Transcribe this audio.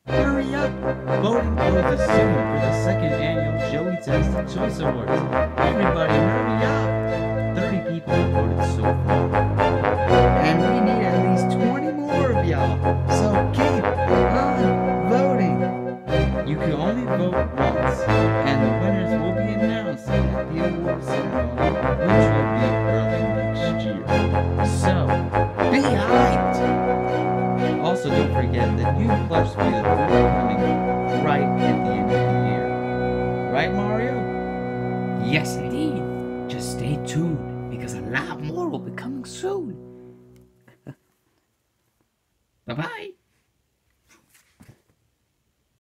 Hurry up! Voting closes soon for the second annual Joey Tastic Choice Awards. Everybody hurry up! 30 people have voted so far. And we need at least 20 more of y'all. So keep on voting. You can only vote once, and the winners will be announced at the award ceremony, which will be early next year. So, be hyped! Also, don't forget that new plush videos will be coming right at the end of the year. Right, Mario? Yes, indeed. Just stay tuned, because a lot more will be coming soon. Bye-bye.